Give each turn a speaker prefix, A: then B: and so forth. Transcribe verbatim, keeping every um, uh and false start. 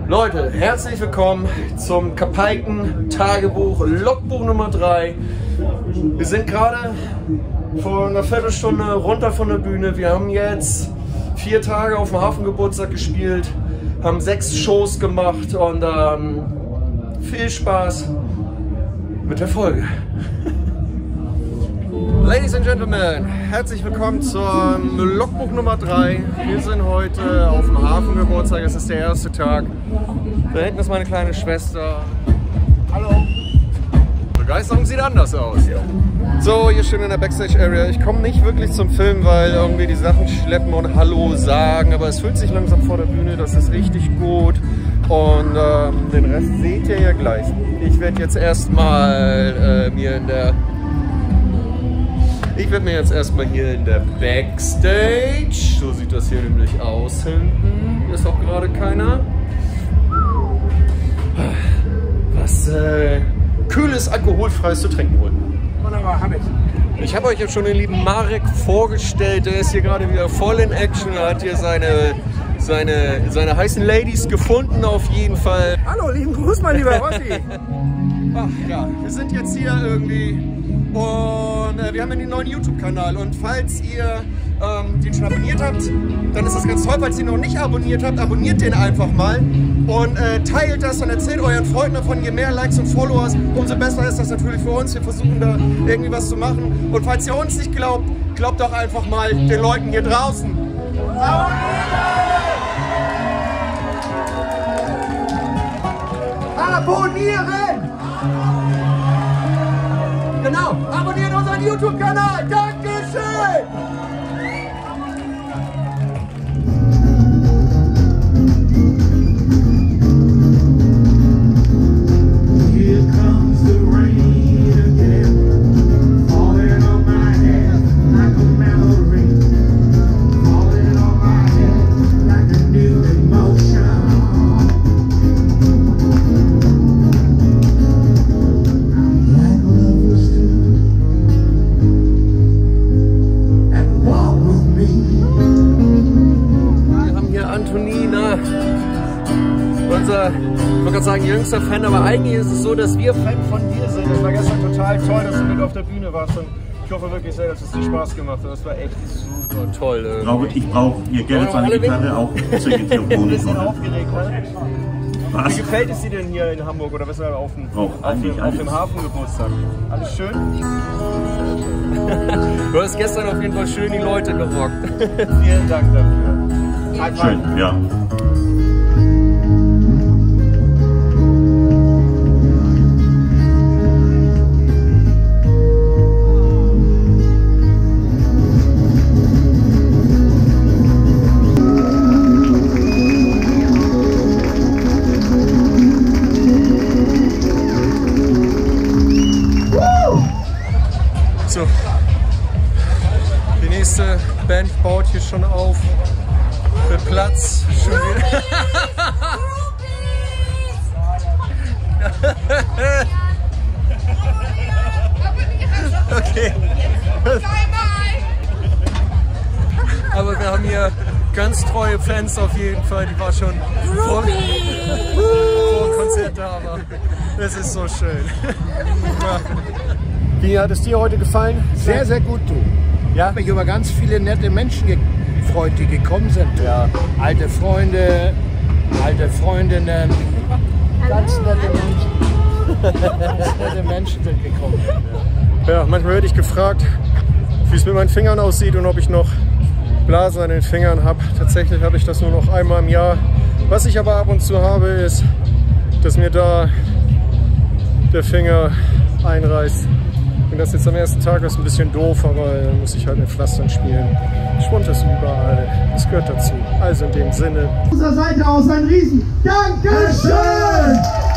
A: Leute, herzlich willkommen zum Kapaiken-Tagebuch, Logbuch Nummer drei. Wir sind gerade vor einer Viertelstunde runter von der Bühne. Wir haben jetzt vier Tage auf dem Hafengeburtstag gespielt, haben sechs Shows gemacht und ähm, viel Spaß mit der Folge. Ladies and Gentlemen, herzlich willkommen zum Logbuch Nummer drei. Wir sind heute auf dem Hafengeburtstag, es ist der erste Tag. Da hinten ist meine kleine Schwester. Hallo. Begeisterung sieht anders aus. Ja. So, hier schön in der Backstage-Area. Ich komme nicht wirklich zum Film, weil irgendwie die Sachen schleppen und Hallo sagen. Aber es fühlt sich langsam vor der Bühne, das ist richtig gut. Und ähm, den Rest seht ihr ja gleich. Ich werde jetzt erstmal äh, mir in der... Ich werde mir jetzt erstmal hier in der Backstage, so sieht das hier nämlich aus hinten, hier ist auch gerade keiner, was äh, kühles, alkoholfreies zu trinken holen.
B: Wunderbar, hab ich.
A: Ich habe euch jetzt schon den lieben Marek vorgestellt, der ist hier gerade wieder voll in Action, hat hier seine, seine, seine heißen Ladies gefunden auf jeden Fall.
B: Hallo, lieben Gruß, mein lieber Rossi.
A: Ach ja, wir sind jetzt hier irgendwie... Und äh, wir haben einen neuen YouTube-Kanal und falls ihr ähm, den schon abonniert habt, dann ist das ganz toll. Falls ihr ihn noch nicht abonniert habt, abonniert den einfach mal und äh, teilt das und erzählt euren Freunden davon. Je mehr Likes und Followers, umso besser ist das natürlich für uns. Wir versuchen da irgendwie was zu machen. Und falls ihr uns nicht glaubt, glaubt doch einfach mal den Leuten hier draußen.
B: Abonnieren! Genau, abonniert unseren YouTube-Kanal. Dankeschön!
A: Unser, ich wollte gerade sagen, jüngster Fan, aber eigentlich ist es so, dass wir Fan von dir sind. Das war gestern total toll, dass du mit auf der Bühne warst und ich hoffe wirklich sehr, dass es dir Spaß gemacht hat. Das war echt super toll.
C: Ich glaube, ich brauche ihr Geld für eine Gitarre auch zur Gitarre.
A: Ein bisschen aufgeregt, ne?
C: Was?
A: Wie gefällt es dir denn hier in Hamburg oder besser auf dem, auf dem, auf dem Hafengeburtstag? Alles schön? Du hast gestern auf jeden Fall schön die Leute gerockt. Vielen Dank dafür.
C: Schön, ja.
A: So, die nächste Band baut hier schon auf, für Platz. Schon wieder. Okay. Aber wir haben hier ganz treue Fans auf jeden Fall, die war schon vor, vor dem Konzert da, aber das ist so schön. Wie hat es dir heute gefallen?
B: Sehr, sehr gut, du. Ja? Ich habe mich über ganz viele nette Menschen gefreut, die gekommen sind.
A: Ja.
B: Alte Freunde, alte Freundinnen, ganz nette Menschen. Ganz nette Menschen sind gekommen.
A: Ja, manchmal werde ich gefragt, wie es mit meinen Fingern aussieht und ob ich noch Blasen an den Fingern habe. Tatsächlich habe ich das nur noch einmal im Jahr. Was ich aber ab und zu habe, ist, dass mir da der Finger einreißt. Und das jetzt am ersten Tag ist ein bisschen doof, aber dann muss ich halt mit Pflastern spielen. Schwund ist überall, das gehört dazu. Also in dem Sinne.
D: Von unserer Seite aus ein Riesen Dankeschön!